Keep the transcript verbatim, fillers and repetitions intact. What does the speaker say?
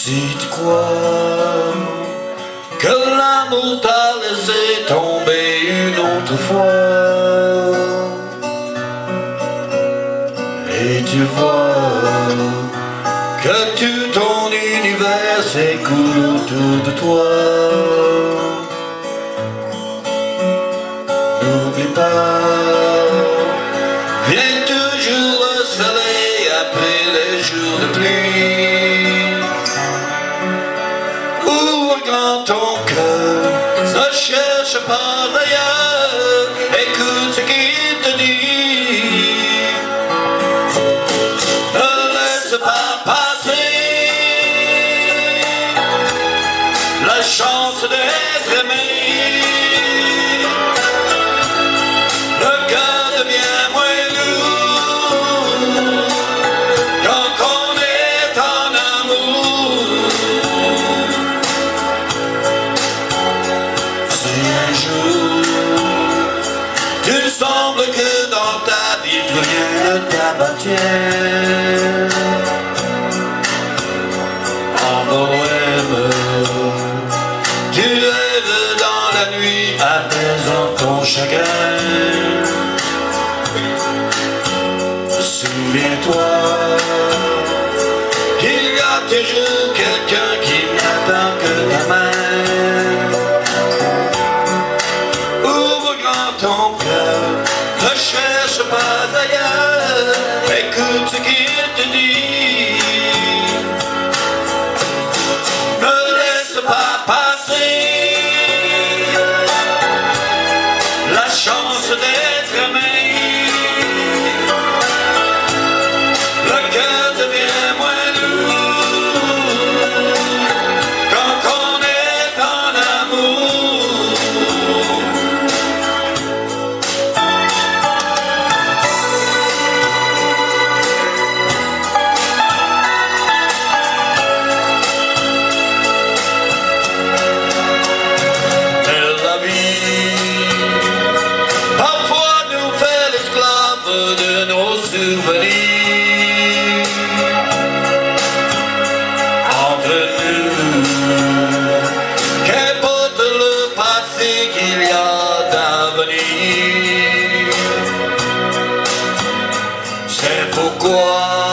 Si tu crois que l'amour t'a laissé tomber une autre fois, et tu vois que tout ton univers s'écoule autour de toi, n'oublie pas, vient toujours le soleil après les jours de pluie. Ouvre grand ton cœur, ne cherche pas d'ailleurs, écoute ce qu'il te dit. Ne laisse pas passer la chance d'être aimé. Le cœur devient moins lourd quand on est en amour. Si un jour tu sembles que dans ta vie plus rien ne t'appartient, en bohème tu rêves dans la nuit apaisant ton chagrin. Souviens-toi qu'il y a toujours quelqu'un qui n'attend que ta main. Ouvre grand ton cœur, ne cherche pas ailleurs, écoute ce qu'il te dit. Ne laisse pas passer la chance d'être aimé. Le cœur devient moins lourd quand on est en amour. Et la vie parfois nous fait l'esclave de nos souvenirs. Entre nous, qu'importe le passé qu'il y a d'avenir. C'est pourquoi